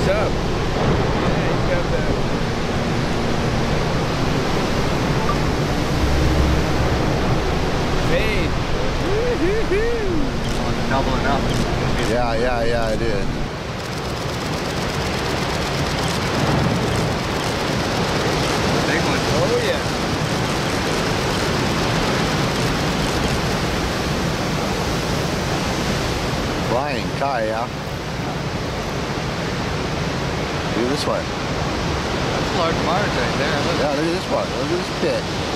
Nice up. Yeah, you got that. Fade. Oh, doubling up. Yeah, I did. Big one. Oh, yeah. Flying Kai, yeah. Look at this one. That's a large marge right there. Look. Yeah, look at this one. Look at this pit.